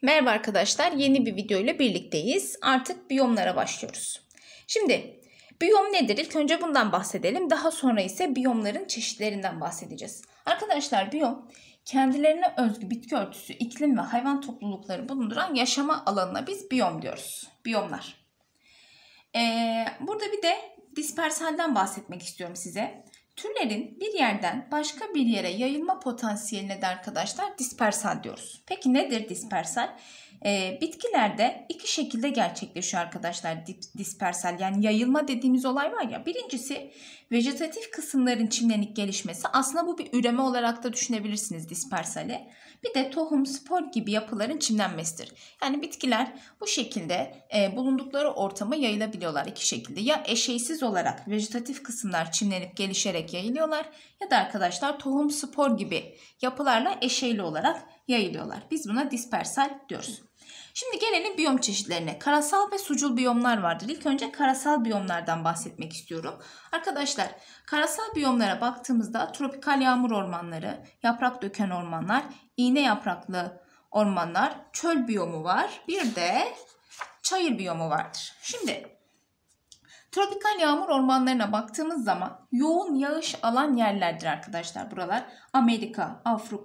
Merhaba arkadaşlar, yeni bir video ile birlikteyiz. Artık biyomlara başlıyoruz. Şimdi biyom nedir? İlk önce bundan bahsedelim. Daha sonra ise biyomların çeşitlerinden bahsedeceğiz. Arkadaşlar biyom kendilerine özgü bitki örtüsü, iklim ve hayvan toplulukları bulunduran yaşama alanına biz biyom diyoruz. Biyomlar. Burada bir de dispersalden bahsetmek istiyorum size. Türlerin bir yerden başka bir yere yayılma potansiyeline de arkadaşlar dispersal diyoruz. Peki nedir dispersal? Bitkilerde iki şekilde gerçekleşiyor arkadaşlar dispersal. Yani yayılma dediğimiz olay var ya. Birincisi vejetatif kısımların çimlenip gelişmesi. Aslında bu bir üreme olarak da düşünebilirsiniz dispersali. Bir de tohum, spor gibi yapıların çimlenmesidir. Yani bitkiler bu şekilde bulundukları ortama yayılabiliyorlar iki şekilde. Ya eşeysiz olarak vejetatif kısımlar çimlenip gelişerek yayılıyorlar ya da arkadaşlar tohum, spor gibi yapılarla eşeyli olarak yayılıyorlar. Biz buna dispersal diyoruz. Şimdi gelelim biyom çeşitlerine. Karasal ve sucul biyomlar vardır. İlk önce karasal biyomlardan bahsetmek istiyorum. Arkadaşlar karasal biyomlara baktığımızda tropikal yağmur ormanları, yaprak döken ormanlar, iğne yapraklı ormanlar, çöl biyomu var. Bir de çayır biyomu vardır. Şimdi tropikal yağmur ormanlarına baktığımız zaman yoğun yağış alan yerlerdir arkadaşlar buralar. Amerika,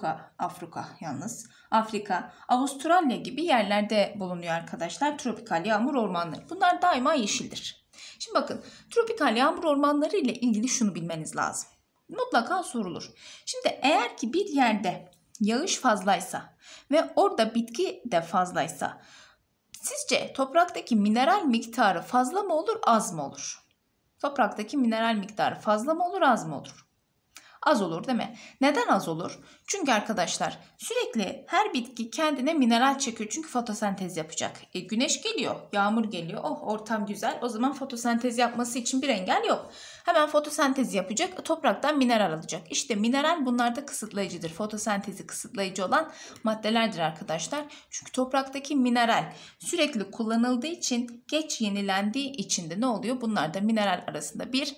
Afrika, Avustralya gibi yerlerde bulunuyor arkadaşlar tropikal yağmur ormanları. Bunlar daima yeşildir. Şimdi bakın tropikal yağmur ormanları ile ilgili şunu bilmeniz lazım. Mutlaka sorulur. Şimdi eğer ki bir yerde yağış fazlaysa ve orada bitki de fazlaysa sizce topraktaki mineral miktarı fazla mı olur, az mı olur? Topraktaki mineral miktarı fazla mı olur, az mı olur? Az olur değil mi? Neden az olur? Çünkü arkadaşlar sürekli her bitki kendine mineral çekiyor. Çünkü fotosentez yapacak. Güneş geliyor, yağmur geliyor. Oh ortam güzel. O zaman fotosentez yapması için bir engel yok. Hemen fotosentez yapacak. Topraktan mineral alacak. İşte mineral bunlarda kısıtlayıcıdır. Fotosentezi kısıtlayıcı olan maddelerdir arkadaşlar. Çünkü topraktaki mineral sürekli kullanıldığı için, geç yenilendiği için de ne oluyor? Bunlarda mineral arasında bir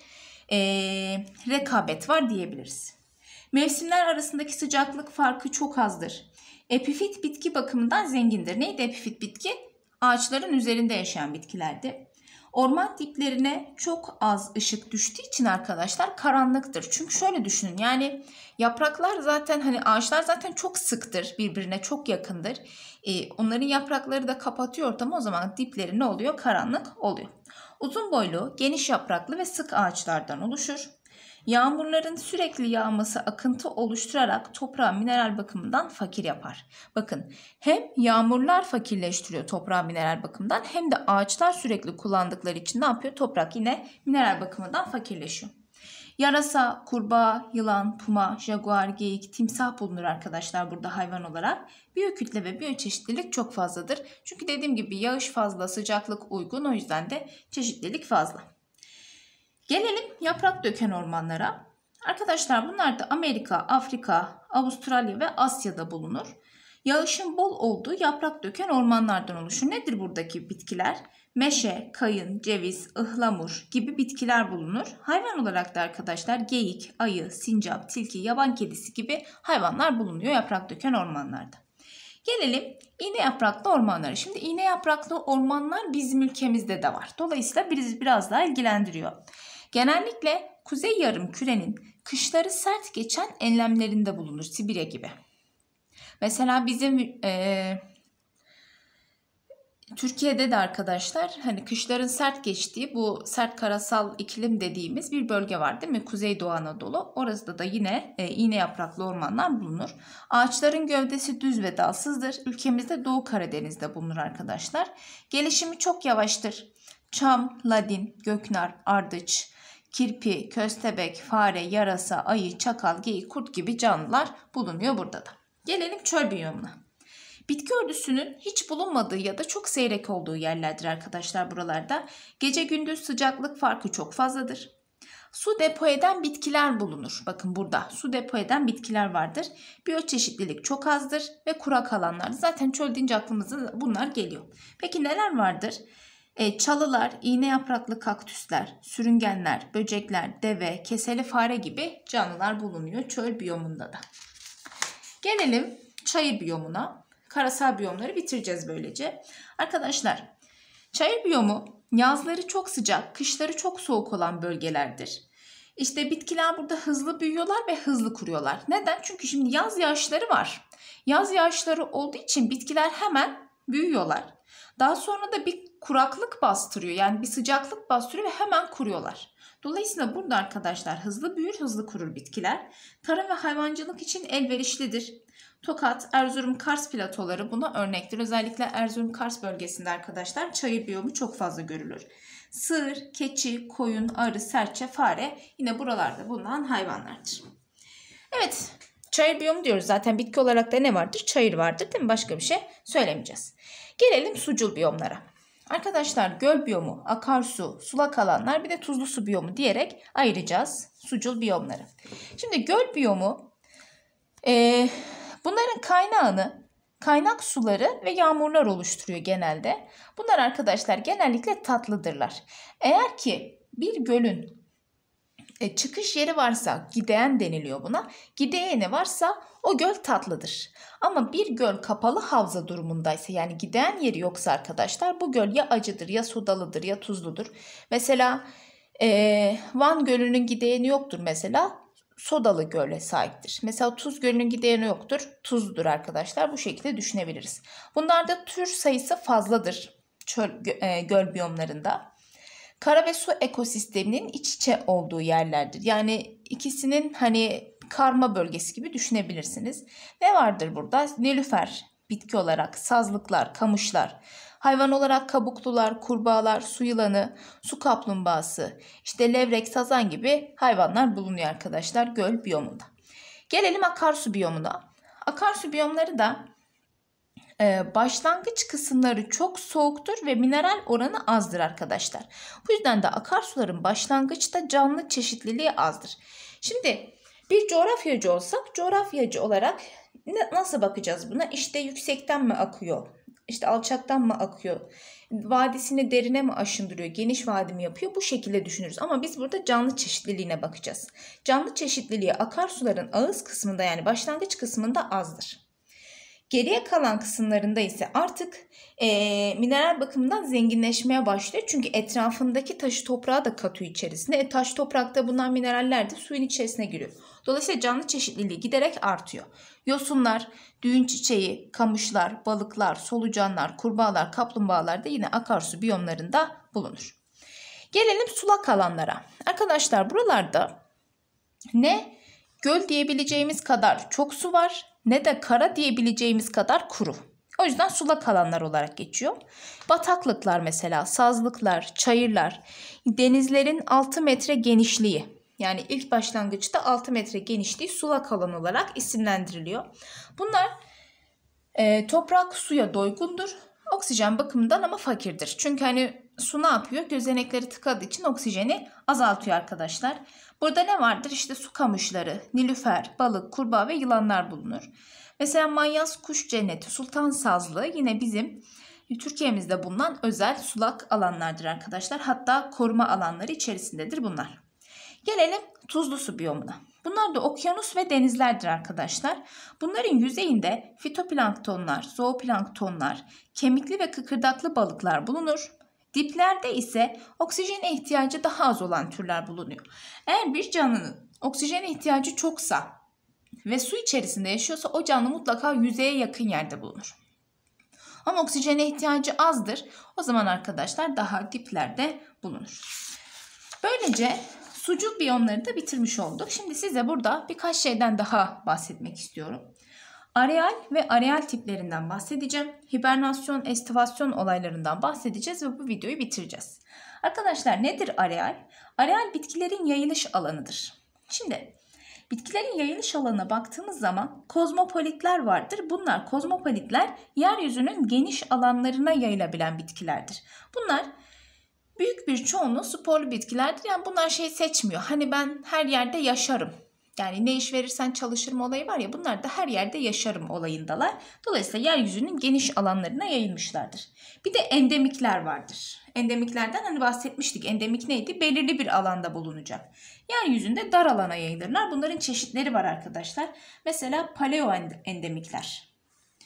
rekabet var diyebiliriz. Mevsimler arasındaki sıcaklık farkı çok azdır. Epifit bitki bakımından zengindir. Neydi epifit bitki? Ağaçların üzerinde yaşayan bitkilerdi. Orman diplerine çok az ışık düştüğü için arkadaşlar karanlıktır. Çünkü şöyle düşünün yani yapraklar zaten hani ağaçlar zaten çok sıktır, birbirine çok yakındır. Onların yaprakları da kapatıyor ortamı, o zaman dipleri ne oluyor? Karanlık oluyor. Uzun boylu, geniş yapraklı ve sık ağaçlardan oluşur. Yağmurların sürekli yağması akıntı oluşturarak toprağı mineral bakımından fakir yapar. Bakın hem yağmurlar fakirleştiriyor toprağı mineral bakımından hem de ağaçlar sürekli kullandıkları için ne yapıyor? Toprak yine mineral bakımından fakirleşiyor. Yarasa, kurbağa, yılan, puma, jaguar, geyik, timsah bulunur arkadaşlar burada hayvan olarak. Biyokütle ve biyoçeşitlilik çok fazladır. Çünkü dediğim gibi yağış fazla, sıcaklık uygun, o yüzden de çeşitlilik fazla. Gelelim yaprak döken ormanlara. Arkadaşlar bunlar da Amerika, Afrika, Avustralya ve Asya'da bulunur. Yağışın bol olduğu yaprak döken ormanlardan oluşur. Nedir buradaki bitkiler? Meşe, kayın, ceviz, ıhlamur gibi bitkiler bulunur. Hayvan olarak da arkadaşlar geyik, ayı, sincap, tilki, yaban kedisi gibi hayvanlar bulunuyor yaprak döken ormanlarda. Gelelim iğne yapraklı ormanlara. Şimdi iğne yapraklı ormanlar bizim ülkemizde de var. Dolayısıyla bizi biraz daha ilgilendiriyor. Genellikle kuzey yarımkürenin kışları sert geçen enlemlerinde bulunur. Sibirya gibi. Mesela bizim Türkiye'de de arkadaşlar hani kışların sert geçtiği bu sert karasal iklim dediğimiz bir bölge var değil mi? Kuzeydoğu Anadolu. Orası da yine iğne yapraklı ormanlar bulunur. Ağaçların gövdesi düz ve dalsızdır. Ülkemizde Doğu Karadeniz'de bulunur arkadaşlar. Gelişimi çok yavaştır. Çam, ladin, göknar, ardıç, kirpi, köstebek, fare, yarasa, ayı, çakal, geyik, kurt gibi canlılar bulunuyor burada da. Gelelim çöl biyomuna. Bitki örtüsünün hiç bulunmadığı ya da çok seyrek olduğu yerlerdir arkadaşlar buralarda. Gece gündüz sıcaklık farkı çok fazladır. Su depo eden bitkiler bulunur. Bakın burada su depo eden bitkiler vardır. Biyoçeşitlilik çok azdır ve kurak alanlar. Zaten çöl deyince aklımıza bunlar geliyor. Peki neler vardır? Çalılar, iğne yapraklı kaktüsler, sürüngenler, böcekler, deve, keseli fare gibi canlılar bulunuyor çöl biyomunda da. Gelelim çayır biyomuna. karasal biyomları bitireceğiz böylece. Arkadaşlar, çayır biyomu yazları çok sıcak, kışları çok soğuk olan bölgelerdir. İşte bitkiler burada hızlı büyüyorlar ve hızlı kuruyorlar. Neden? Çünkü şimdi yaz yağışları var. Yaz yağışları olduğu için bitkiler hemen büyüyorlar. Daha sonra da bir kuraklık bastırıyor. Yani bir sıcaklık bastırıyor ve hemen kuruyorlar. Dolayısıyla burada arkadaşlar hızlı büyür, hızlı kurur bitkiler. Tarım ve hayvancılık için elverişlidir. Tokat, Erzurum, Kars platoları buna örnektir. Özellikle Erzurum, Kars bölgesinde arkadaşlar çayır biyomu çok fazla görülür. Sığır, keçi, koyun, arı, serçe, fare yine buralarda bulunan hayvanlardır. Evet, çayır biyomu diyoruz. Zaten bitki olarak da ne vardır? Çayır vardır değil mi? Başka bir şey söylemeyeceğiz. Gelelim sucul biyomlara. Arkadaşlar göl biyomu, akarsu, sulak alanlar bir de tuzlu su biyomu diyerek ayıracağız sucul biyomları. Şimdi göl biyomu bunların kaynak suları ve yağmurlar oluşturuyor genelde. Bunlar arkadaşlar genellikle tatlıdırlar. Eğer ki bir gölün çıkış yeri varsa gideğen deniliyor buna. Gideğeni varsa o göl tatlıdır. Ama bir göl kapalı havza durumundaysa yani gideğen yeri yoksa arkadaşlar bu göl ya acıdır ya sodalıdır ya tuzludur. Mesela Van Gölü'nün gideğeni yoktur mesela. Sodalı göle sahiptir. Mesela Tuz Gölü'nün gideğeni yoktur. Tuzludur arkadaşlar. Bu şekilde düşünebiliriz. Bunlarda tür sayısı fazladır göl biyomlarında. Kara ve su ekosisteminin iç içe olduğu yerlerdir. Yani ikisinin karma bölgesi gibi düşünebilirsiniz. Ne vardır burada? Nilüfer bitki olarak, sazlıklar, kamışlar, hayvan olarak kabuklular, kurbağalar, su yılanı, su kaplumbağası, işte levrek, sazan gibi hayvanlar bulunuyor arkadaşlar göl biyomunda. Gelelim akarsu biyomuna. Akarsu biyomları da başlangıç kısımları çok soğuktur ve mineral oranı azdır arkadaşlar. Bu yüzden de akarsuların başlangıçta canlı çeşitliliği azdır. Şimdi bir coğrafyacı olsak coğrafyacı olarak nasıl bakacağız buna? İşte yüksekten mi akıyor? İşte alçaktan mı akıyor? Vadisini derine mi aşındırıyor? Geniş vadi mi yapıyor? Bu şekilde düşünürüz. Ama biz burada canlı çeşitliliğine bakacağız. Canlı çeşitliliği akarsuların ağız kısmında yani başlangıç kısmında azdır. Geriye kalan kısımlarında ise artık mineral bakımından zenginleşmeye başlıyor. Çünkü etrafındaki taşı toprağı da katıyor içerisine. Taş toprakta bulunan mineraller de suyun içerisine giriyor. Dolayısıyla canlı çeşitliliği giderek artıyor. Yosunlar, düğün çiçeği, kamışlar, balıklar, solucanlar, kurbağalar, kaplumbağalar da yine akarsu biyomlarında bulunur. Gelelim sulak alanlara. Arkadaşlar buralarda ne göl diyebileceğimiz kadar çok su var ne de kara diyebileceğimiz kadar kuru. O yüzden sulak alanlar olarak geçiyor. Bataklıklar mesela, sazlıklar, çayırlar, denizlerin 6 metre genişliği. Yani ilk başlangıçta 6 metre genişliği sulak alan olarak isimlendiriliyor. Bunlar toprak suya doygundur. Oksijen bakımından ama fakirdir. Çünkü su ne yapıyor? Gözenekleri tıkadığı için oksijeni azaltıyor arkadaşlar. Burada ne vardır? İşte su kamışları, nilüfer, balık, kurbağa ve yılanlar bulunur. Mesela Manyas Kuş Cenneti, Sultan Sazlığı yine bizim Türkiye'mizde bulunan özel sulak alanlardır arkadaşlar. Hatta koruma alanları içerisindedir bunlar. Gelelim tuzlu su biyomuna. Bunlar da okyanus ve denizlerdir arkadaşlar. Bunların yüzeyinde fitoplanktonlar, zooplanktonlar, kemikli ve kıkırdaklı balıklar bulunur. Diplerde ise oksijene ihtiyacı daha az olan türler bulunuyor. Eğer bir canlının oksijene ihtiyacı çoksa ve su içerisinde yaşıyorsa o canlı mutlaka yüzeye yakın yerde bulunur. Ama oksijene ihtiyacı azdır. O zaman arkadaşlar daha diplerde bulunur. Böylece sucul biyomları da bitirmiş olduk. Şimdi size burada birkaç şeyden daha bahsetmek istiyorum. Areal ve areal tiplerinden bahsedeceğim. Hibernasyon, estivasyon olaylarından bahsedeceğiz ve bu videoyu bitireceğiz. Arkadaşlar nedir areal? Areal bitkilerin yayılış alanıdır. Şimdi bitkilerin yayılış alanına baktığımız zaman kozmopolitler vardır. Bunlar kozmopolitler yeryüzünün geniş alanlarına yayılabilen bitkilerdir. Bunlar büyük bir çoğunluğu sporlu bitkilerdir. Yani bunlar seçmiyor. Ben her yerde yaşarım. Yani ne iş verirsen çalışırım olayı var ya, bunlar da her yerde yaşarım olayındalar. Dolayısıyla yeryüzünün geniş alanlarına yayılmışlardır. Bir de endemikler vardır. Endemiklerden bahsetmiştik. Endemik neydi? Belirli bir alanda bulunacak. Yeryüzünde dar alana yayılırlar. Bunların çeşitleri var arkadaşlar. Mesela paleo endemikler.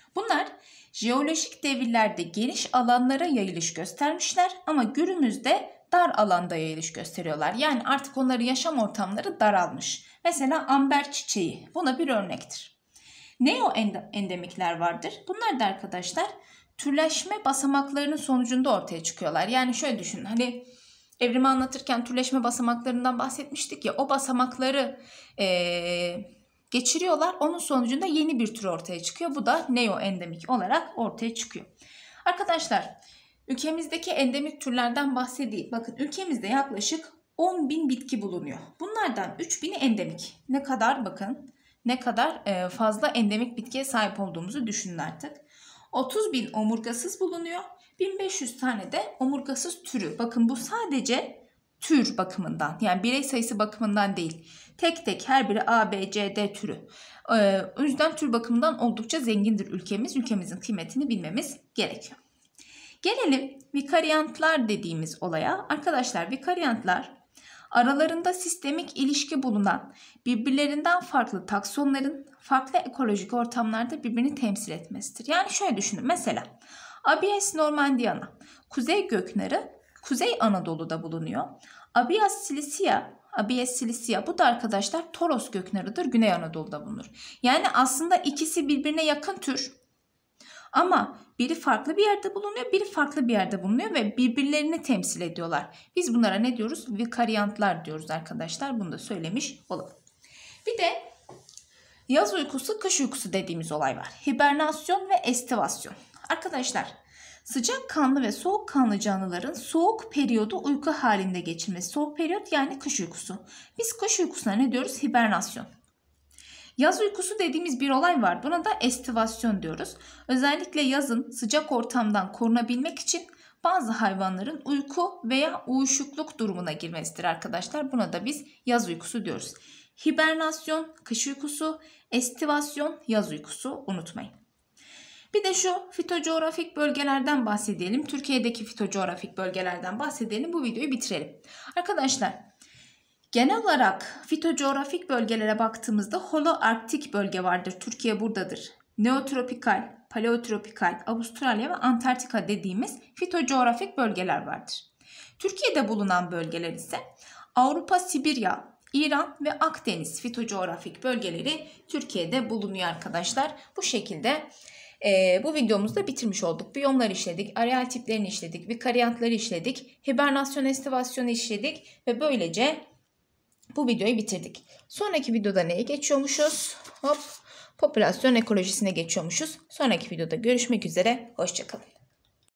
Bunlar jeolojik devirlerde geniş alanlara yayılış göstermişler ama günümüzde dar alanda yayılış gösteriyorlar. Yani artık onların yaşam ortamları daralmış. Mesela amber çiçeği buna bir örnektir. Neoendemikler vardır. Bunlar da arkadaşlar türleşme basamaklarının sonucunda ortaya çıkıyorlar. Yani şöyle düşünün, hani evrimi anlatırken türleşme basamaklarından bahsetmiştik ya, o basamakları geçiriyorlar. Onun sonucunda yeni bir tür ortaya çıkıyor. Bu da neoendemik olarak ortaya çıkıyor. Arkadaşlar ülkemizdeki endemik türlerden bahsedeyim. Bakın ülkemizde yaklaşık 10.000 bitki bulunuyor. Bunlardan 3.000'i endemik. Ne kadar bakın, ne kadar fazla endemik bitkiye sahip olduğumuzu düşünün artık. 30.000 omurgasız bulunuyor. 1500 tane de omurgasız türü. Bakın bu sadece tür bakımından, yani birey sayısı bakımından değil. Tek tek her biri A, B, C, D türü. O yüzden tür bakımından oldukça zengindir ülkemiz. Ülkemizin kıymetini bilmemiz gerekiyor. Gelelim vikaryantlar dediğimiz olaya. Arkadaşlar vikaryantlar aralarında sistemik ilişki bulunan birbirlerinden farklı taksonların farklı ekolojik ortamlarda birbirini temsil etmesidir. Yani şöyle düşünün, mesela Abies normandiana kuzey göknarı Kuzey Anadolu'da bulunuyor. Abies silicea bu da arkadaşlar Toros göknarıdır, Güney Anadolu'da bulunur. Yani aslında ikisi birbirine yakın tür ama biri farklı bir yerde bulunuyor, biri farklı bir yerde bulunuyor ve birbirlerini temsil ediyorlar. Biz bunlara ne diyoruz? Vikaryantlar diyoruz arkadaşlar. Bunu da söylemiş olalım. Bir de yaz uykusu, kış uykusu dediğimiz olay var. Hibernasyon ve estivasyon. Arkadaşlar sıcakkanlı ve soğukkanlı canlıların soğuk periyodu uyku halinde geçirmesi. Soğuk periyot yani kış uykusu. Biz kış uykusuna ne diyoruz? Hibernasyon. Yaz uykusu dediğimiz bir olay var. Buna da estivasyon diyoruz. Özellikle yazın sıcak ortamdan korunabilmek için bazı hayvanların uyku veya uyuşukluk durumuna girmesidir arkadaşlar. Buna da biz yaz uykusu diyoruz. Hibernasyon, kış uykusu, estivasyon, yaz uykusu, unutmayın. Bir de şu fitocoğrafik bölgelerden bahsedelim. Türkiye'deki fitocoğrafik bölgelerden bahsedelim. Bu videoyu bitirelim. Arkadaşlar genel olarak fitocoğrafik bölgelere baktığımızda holoarktik bölge vardır. Türkiye buradadır. Neotropikal, paleotropikal, Avustralya ve Antarktika dediğimiz fitocoğrafik bölgeler vardır. Türkiye'de bulunan bölgeler ise Avrupa, Sibirya, İran ve Akdeniz fitocoğrafik bölgeleri Türkiye'de bulunuyor arkadaşlar. Bu şekilde bu videomuzda bitirmiş olduk. Biyomları işledik, areal tiplerini işledik, vikaryantları işledik, hibernasyon estivasyonu işledik ve böylece bu videoyu bitirdik. Sonraki videoda neye geçiyormuşuz? Popülasyon ekolojisine geçiyormuşuz. Sonraki videoda görüşmek üzere. Hoşça kalın.